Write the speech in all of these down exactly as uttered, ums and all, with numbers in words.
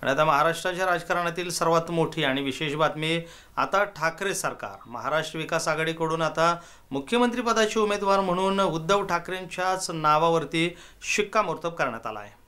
आणि आता महाराष्ट्राच्या राजकारणातील सर्वात मोठी आणि विशेष बातमी, आता ठाकरे सरकार महाराष्ट्र विकास आघाडीकडून आता मुख्यमंत्री पदाचे उमेदवार म्हणून उद्धव ठाकरेंच्याच नावावरती शिक्कामोर्तब करण्यात आला आहे।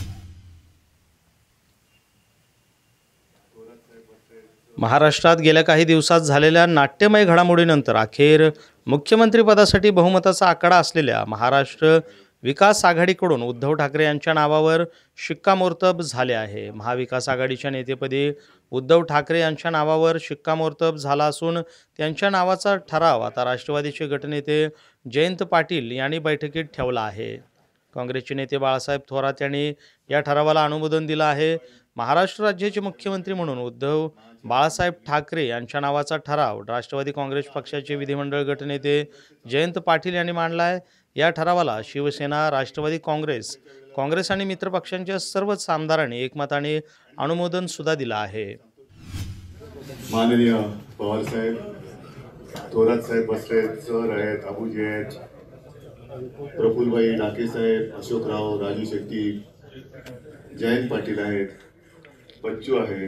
महाराष्ट्रात गेल्या काही दिवसात झालेल्या नाट्यमय घडामोडीनंतर अखेर मुख्यमंत्री पदासाठी बहुमताचा आकडा असलेल्या महाराष्ट्र विकास आघाडीकडून उद्धव ठाकरे यांच्या नावावर शिक्कामोर्तब झाले आहे। महाविकास आघाडीच्या नेतेपदी उद्धव ठाकरे यांच्या नावावर शिक्कामोर्तब झाला असून त्यांच्या नावाचा ठराव आता राष्ट्रवादीचे गटनेते जयंत पाटील यांनी बैठकीत ठेवला आहे। काँग्रेसचे नेते बाळासाहेब थोरात यांनी या ठरावाला अनुमोदन दिलं आहे। महाराष्ट्र राज्याचे मुख्यमंत्री म्हणून उद्धव बाळासाहेब ठाकरे यांच्या नावाचा ठराव राष्ट्रवादी काँग्रेस पक्षाचे विधिमंडळ गटनेते जयंत पाटील यांनी मांडला आहे। या ठरावाला शिवसेना, राष्ट्रवादी काँग्रेस, काँग्रेस आणि मित्रपक्षांच्या सर्वच आमदारांनी एकमताने अनुमोदन सुद्धा दिलं आहे। माननीय पवार साहेब, थोरात साहेब बसले, सर आहेत, अबूजी आहेत, प्रफुल्लभाई डाके साहेब, अशोकराव, राजू शेट्टी, जयंत पाटील आहेत, बच्चू आहे।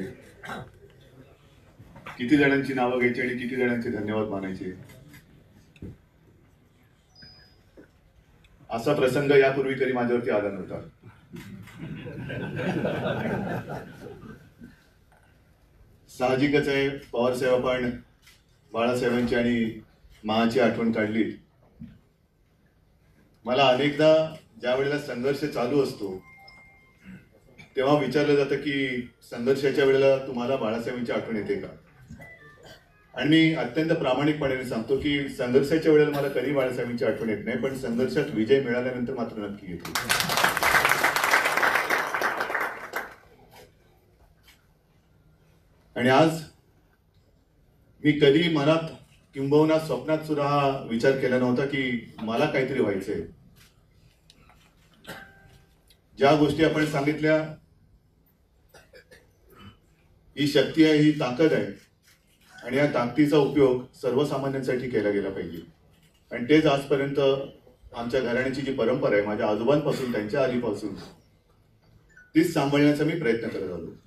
किती जणांची नावं घ्यायची आणि किती जणांचे धन्यवाद मानायचे, असा प्रसंग यापूर्वी कधी माझ्यावरती आला नव्हता। साहजिकच आहे, पवार साहेब आपण बाळासाहेबांची आणि माची आठवण काढली। मला अनेकदा ज्या वेळेला संघर्ष चालू असतो तेव्हा विचारलं जातं की संघर्षाच्या वेळेला तुम्हाला बाळासाहेबांची आठवण येते का? आणि मी अत्यंत प्रामाणिकपणे सांगतो की संघर्षाच्या वेळेला मला कधी बाळासाहेबांची आठवण येत नाही, पण संघर्षात विजय मिळाल्यानंतर मात्र नक्की येते। आणि आज मी कधी मनात किंबहुना स्वप्नात सुद्धा हा विचार केला नव्हता की मला काहीतरी व्हायचंय। ज्या गोष्टी आपण सांगितल्या, ही शक्ती आहे, ही ताकद आहे आणि या ताकदीचा उपयोग सर्वसामान्यांसाठी केला गेला पाहिजे। आणि तेच आजपर्यंत आमच्या घराण्याची जी परंपरा आहे, माझ्या आजोबांपासून त्यांच्या आधीपासून, तीच सांभाळण्याचा मी प्रयत्न करत आलो।